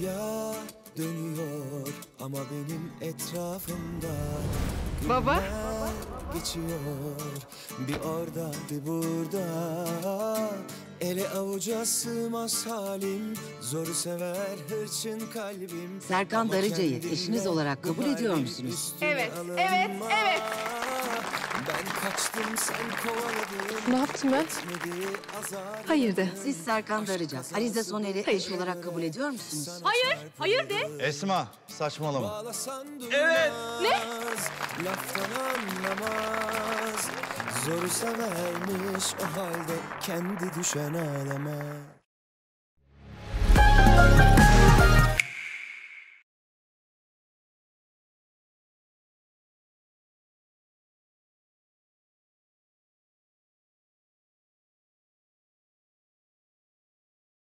Dünya dönüyor ama benim etrafımda. Baba. Günler geçiyor bir orada bir burada. Ele avuca sığmaz halim, zoru sever hırçın kalbim. Serkan Ama Darıca'yı kendimden eşiniz olarak kabul bu ediyor halin musunuz? üstüne Evet, alınma. evet, evet. Ben kaçtım sen kovaladın. Ne yaptım ben? Etmedi, azar Hayır de. Siz Serkan Darıca, Alize Soner'i eş olarak kabul ediyor musunuz? Hayır, hayır de. Esma, saçmalama. Bağlasan durmaz, Ne? laftan anlamaz. Zoru severmiş o halde kendi düşen ağlamaz.